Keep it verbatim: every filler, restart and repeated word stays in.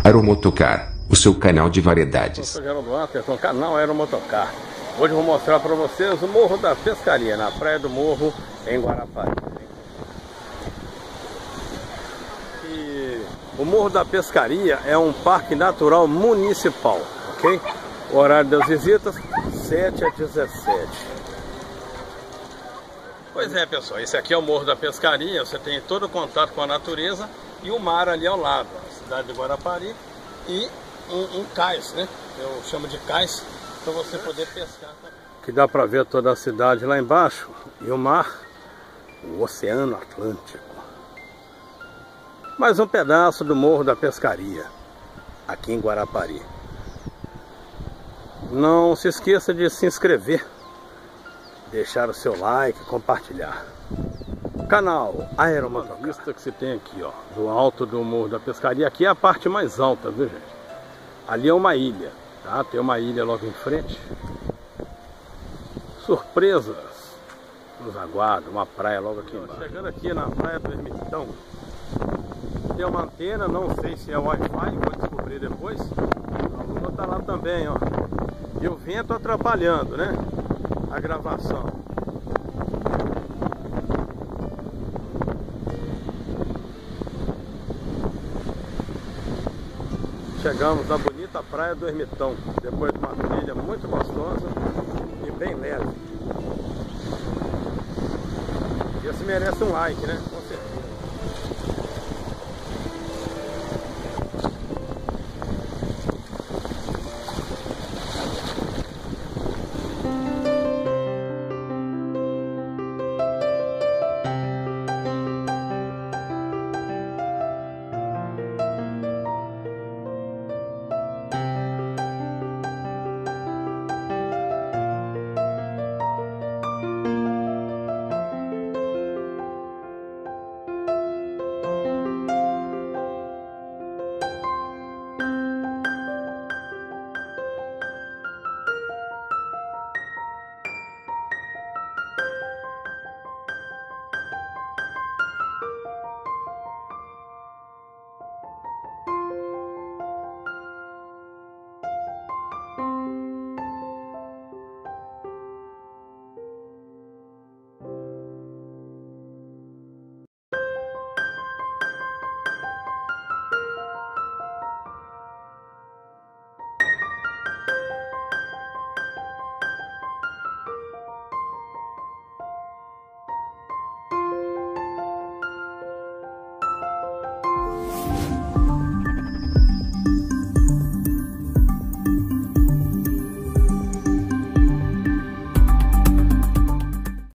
Aeromotocar, o seu canal de variedades. Eu sou Geraldo Anderson, canal Aeromotocar. Hoje eu vou mostrar para vocês o Morro da Pescaria, na Praia do Morro, em Guarapari. E o Morro da Pescaria é um parque natural municipal, ok? O horário das visitas, sete a dezessete. Pois é, pessoal, esse aqui é o Morro da Pescaria. Você tem todo o contato com a natureza e o mar ali ao lado, a cidade de Guarapari, e um, um cais, né? Eu chamo de cais, para você poder pescar também. Que dá para ver toda a cidade lá embaixo e o mar, o Oceano Atlântico. Mais um pedaço do Morro da Pescaria, aqui em Guarapari. Não se esqueça de se inscrever, deixar o seu like, compartilhar. Canal Aeromotocar. A vista que se tem aqui, ó, do alto do Morro da Pescaria. Aqui é a parte mais alta, viu, gente? Ali é uma ilha, tá? Tem uma ilha logo em frente. Surpresas nos aguardam, uma praia logo aqui embaixo. Chegando aqui na Praia do Ermitão, tem uma antena, não sei se é Wi-Fi, vou descobrir depois. A lua tá lá também, ó. E o vento atrapalhando, né? A gravação. Chegamos na bonita Praia do Ermitão, depois de uma trilha muito gostosa e bem leve. Esse merece um like, né?